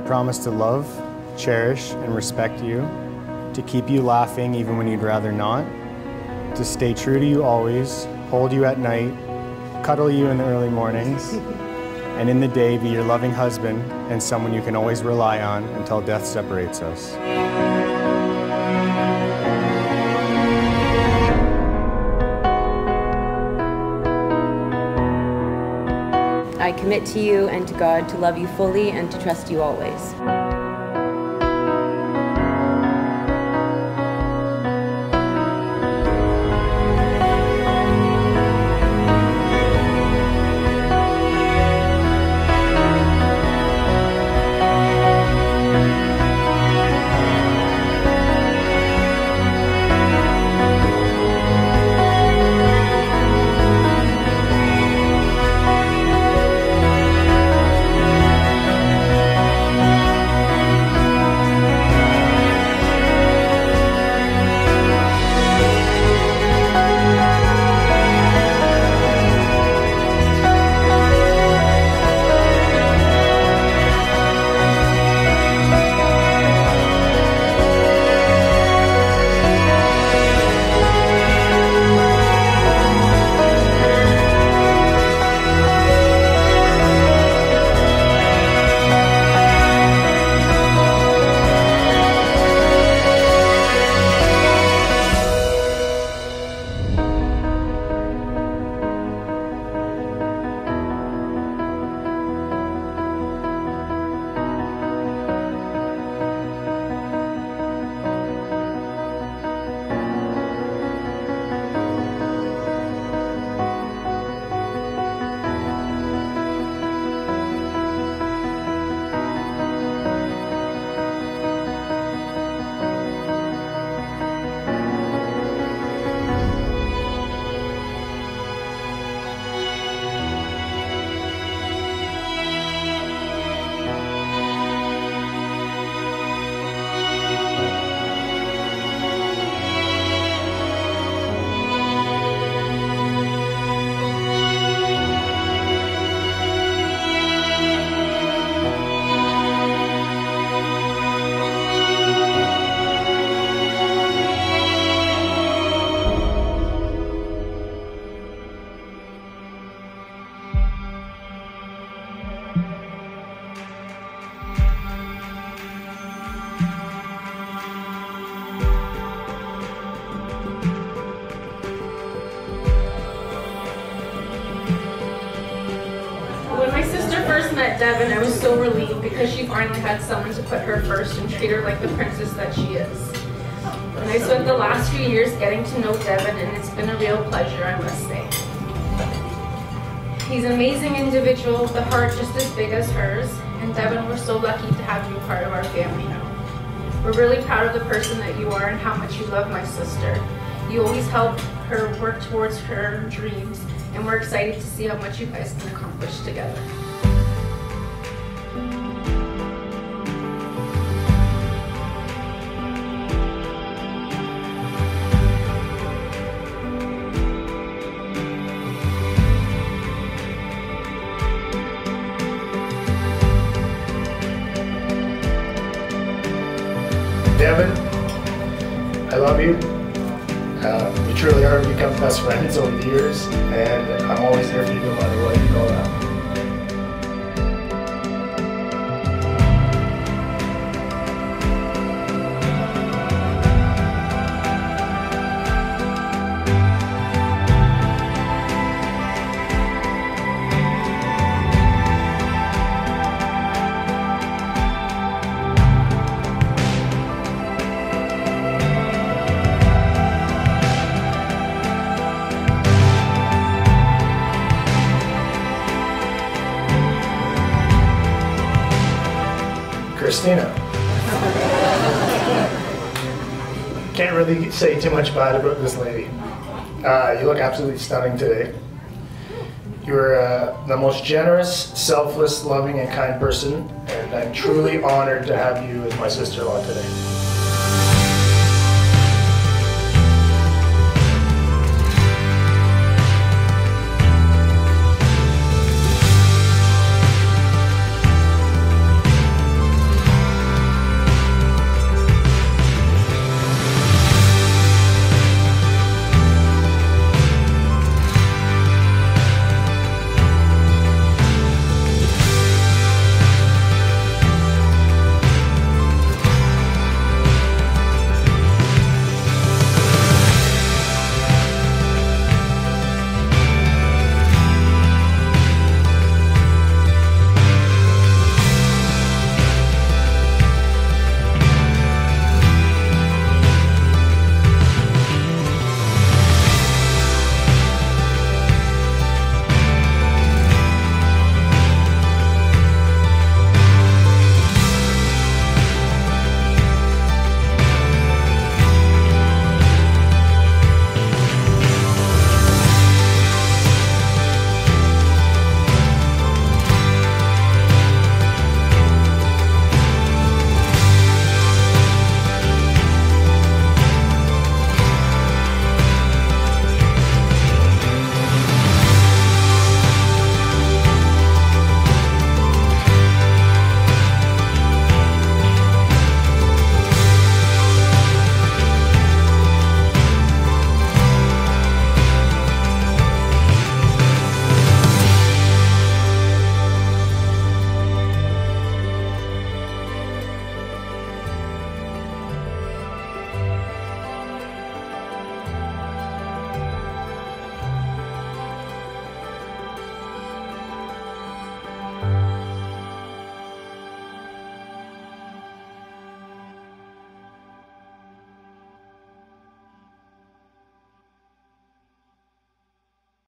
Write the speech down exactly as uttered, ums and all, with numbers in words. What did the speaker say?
promise to love, cherish, and respect you, to keep you laughing even when you'd rather not, to stay true to you always, hold you at night, cuddle you in the early mornings, and in the day be your loving husband and someone you can always rely on until death separates us. I commit to you and to God to love you fully and to trust you always. When my sister first met Devin, I was so relieved because she finally had someone to put her first and treat her like the princess that she is. And I spent the last few years getting to know Devin, and it's been a real pleasure, I must say. He's an amazing individual, the heart just as big as hers, and Devin, we're so lucky to have you part of our family now. We're really proud of the person that you are and how much you love my sister. You always help her work towards her dreams, and we're excited to see how much you guys can accomplish together. Devin, I love you. Uh, we truly are become best friends over the years, and I'm always there for you no matter what. You know that. Christina. Can't really say too much bad about this lady. Uh, you look absolutely stunning today. You're uh, the most generous, selfless, loving, and kind person, and I'm truly honored to have you as my sister-in-law today.